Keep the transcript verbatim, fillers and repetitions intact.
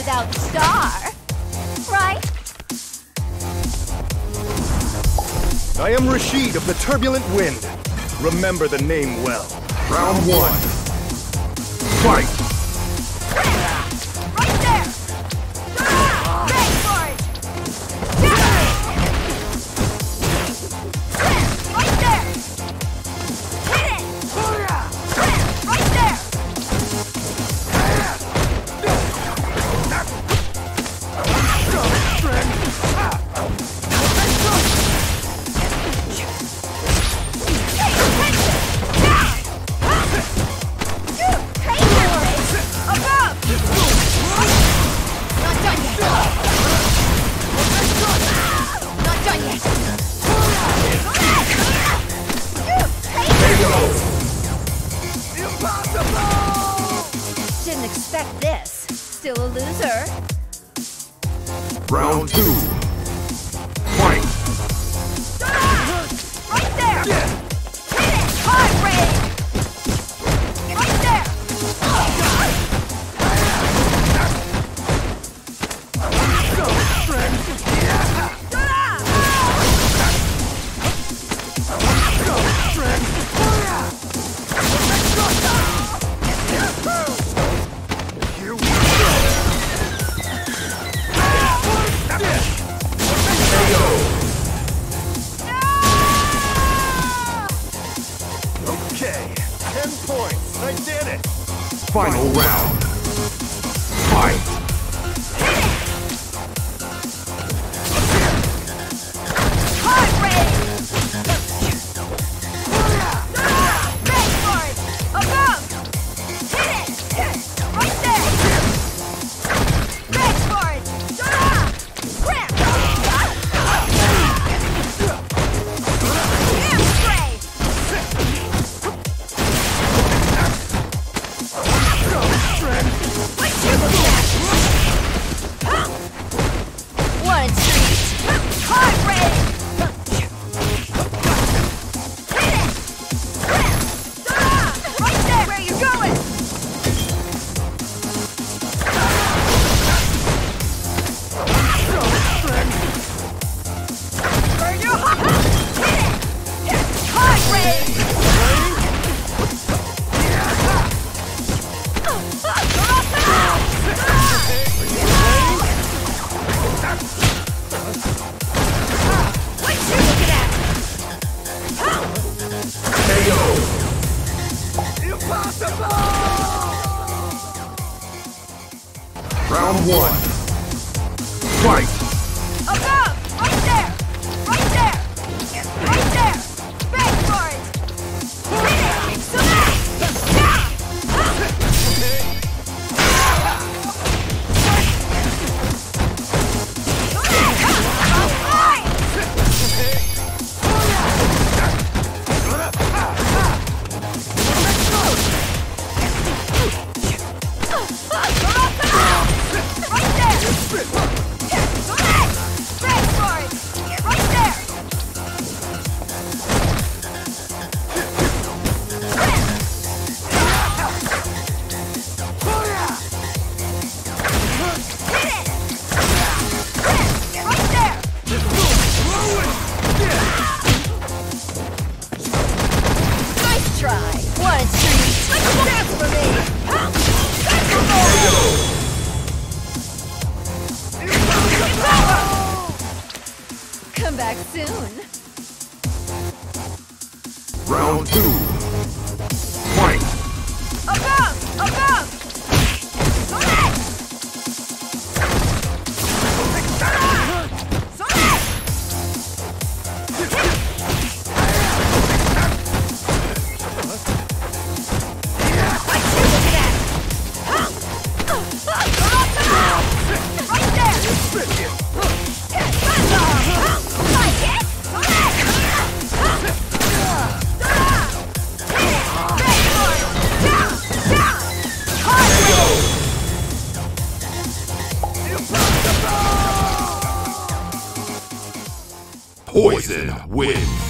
without star, right? I am RASHID of the Turbulent Wind. Remember the name well. Round one. Fight! Right there! Bang for it! Right there! Hit it! Right there! Didn't expect this. Still a loser. Round two. Fight! Right there! Hit it! Hard raid! Right there! Okay, ten points. I did it. Final round. Fight! Hard raid! Ready for it! Above! Hit it! Right there! Ready for it! Grip! Air spray! What you looking at? What a treat! Hard raid! Hit it! Right there! Where you going? Burn your heart! Hit it! Hard raid! What you looking at? K O! Impossible! Round one. Fight! Above! Right there! Right there! Right there! Bang for it! Hit it! Select! Down! Right there! Select! Bang for it! Right there! Hit it! Right there! Nice try! What a treat! Dance for me! Dance for more! It's over! Come back soon. Round two. Fight! Above! Above! Select! Select! What you looking at? Right there! Like it? Select! Poison wins.